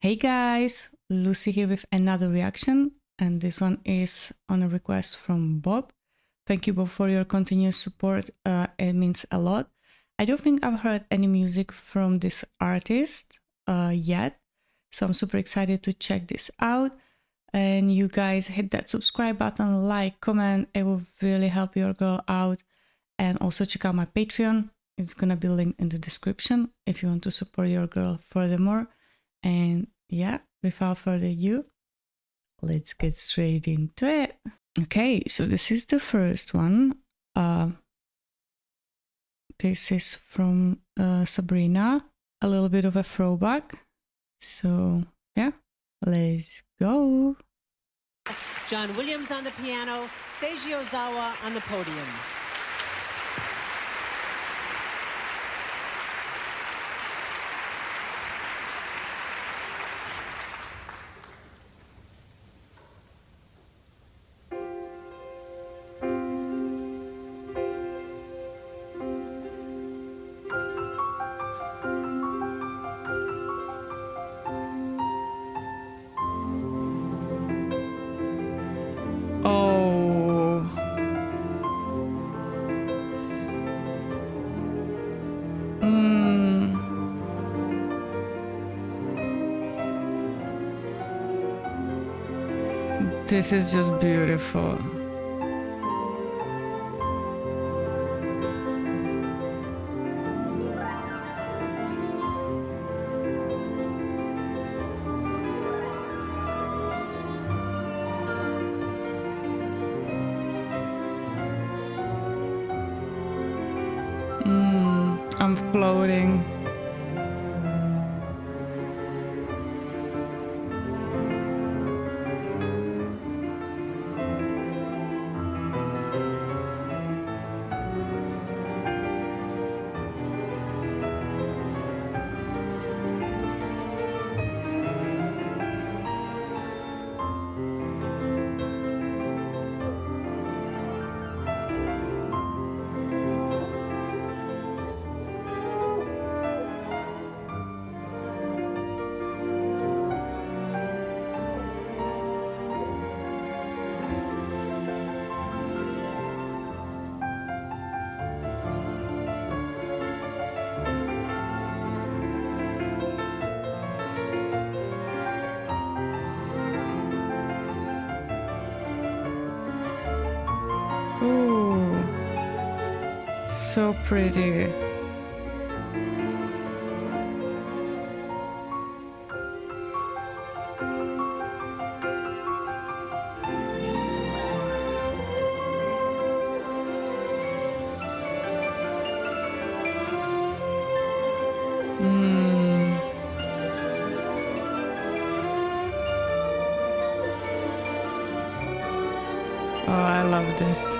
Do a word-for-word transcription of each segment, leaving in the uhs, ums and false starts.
Hey guys, Lucy here with another reaction, and this one is on a request from Bob. Thank you, Bob, for your continuous support. Uh, it means a lot. I don't think I've heard any music from this artist uh, yet, so I'm super excited to check this out. And you guys hit that subscribe button, like, comment. It will really help your girl out. And also check out my Patreon. It's gonna be linked in the description if you want to support your girl furthermore. And yeah, without further ado, let's get straight into it. Okay, so this is the first one. Uh, this is from uh, Sabrina, a little bit of a throwback. So yeah, let's go. John Williams on the piano, Seiji Ozawa on the podium. Oh, mm. This is just beautiful. Mm, I'm floating. Ooh, so pretty. Mm. Oh, I love this.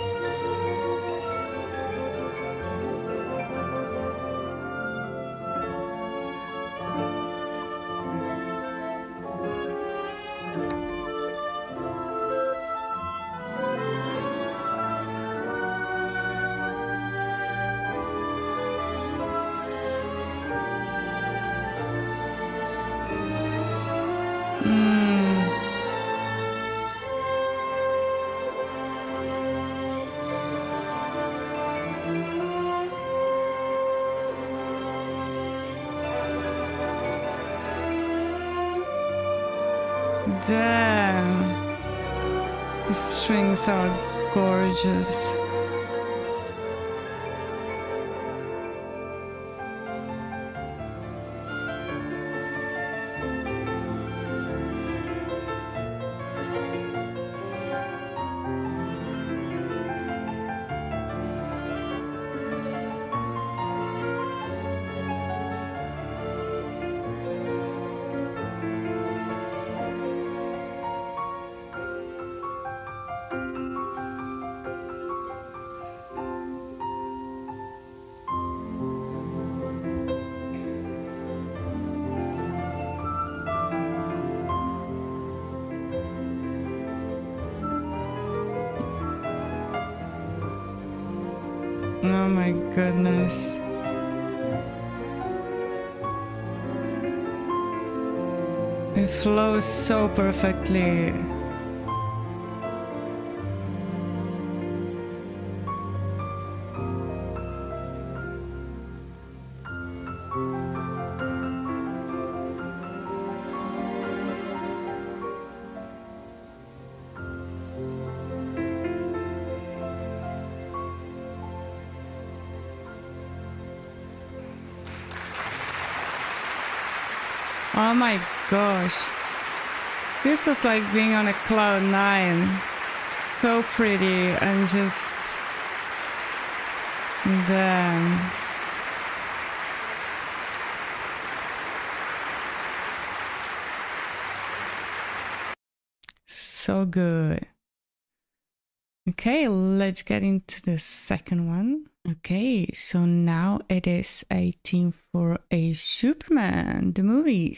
Mm. Damn, the strings are gorgeous. Oh my goodness. It flows so perfectly. Oh my gosh. This was like being on a cloud nine. So pretty and just... Damn. So good. Okay, let's get into the second one. Okay, so now it is a theme for a Superman, the movie.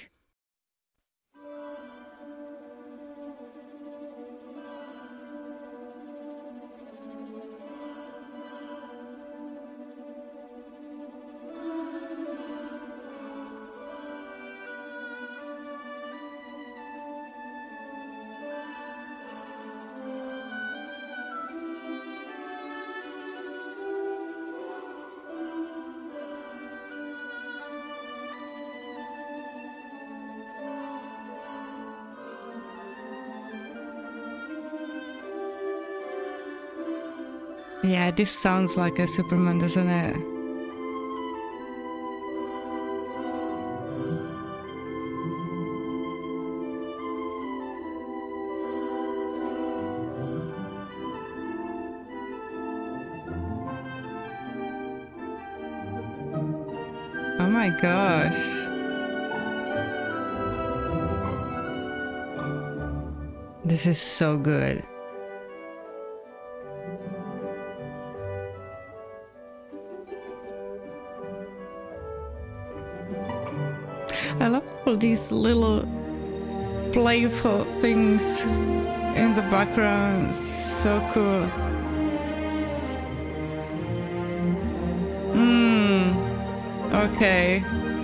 Yeah, this sounds like a Superman, doesn't it? Oh my gosh. This is so good. I love all these little playful things in the background. So cool. Hmm. Okay.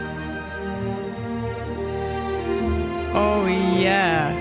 Oh yeah.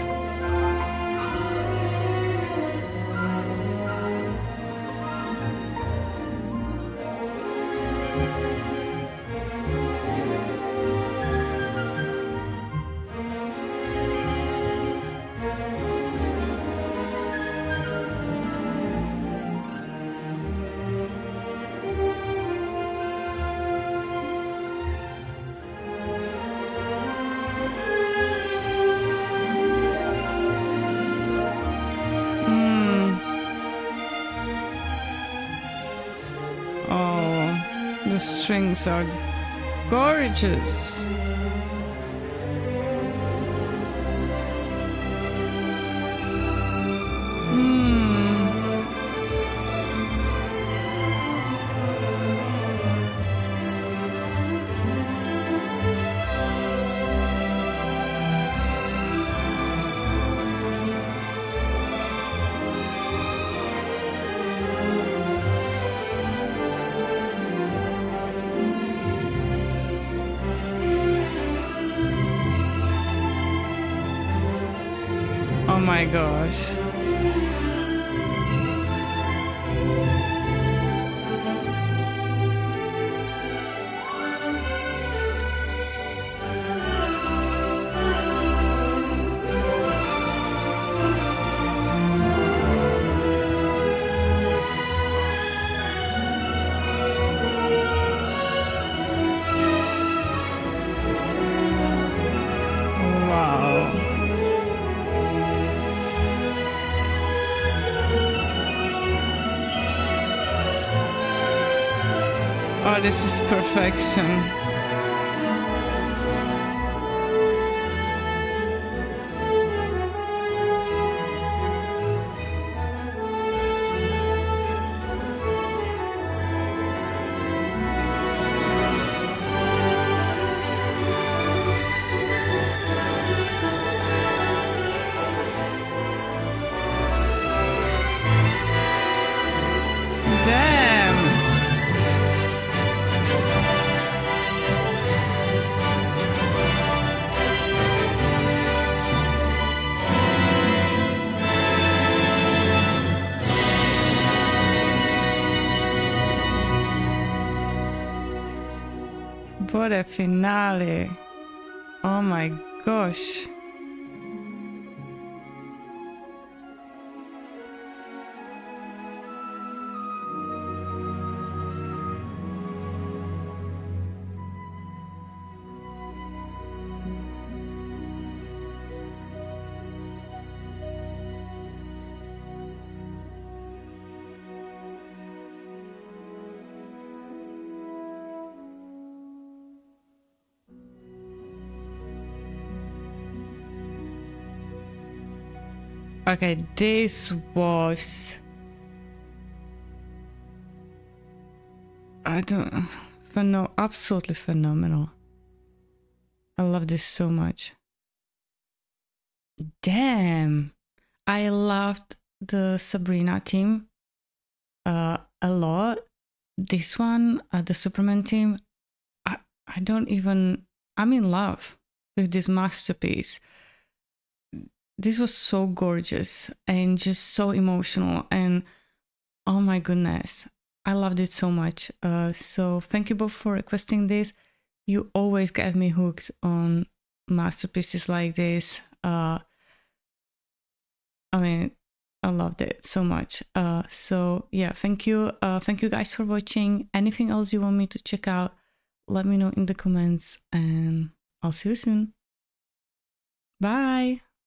The strings are gorgeous. Oh my gosh. Oh, this is perfection. preferentially. Oh my gosh. Okay, this was... I don't... Pheno absolutely phenomenal. I love this so much. Damn! I loved the Sabrina theme uh, a lot. This one, uh, the Superman theme, I, I don't even... I'm in love with this masterpiece. This was so gorgeous and just so emotional, and oh my goodness, I loved it so much. Uh, so thank you both for requesting this. You always get me hooked on masterpieces like this. Uh, I mean, I loved it so much. Uh, so yeah, thank you. Uh, thank you guys for watching. Anything else you want me to check out, let me know in the comments, and I'll see you soon. Bye.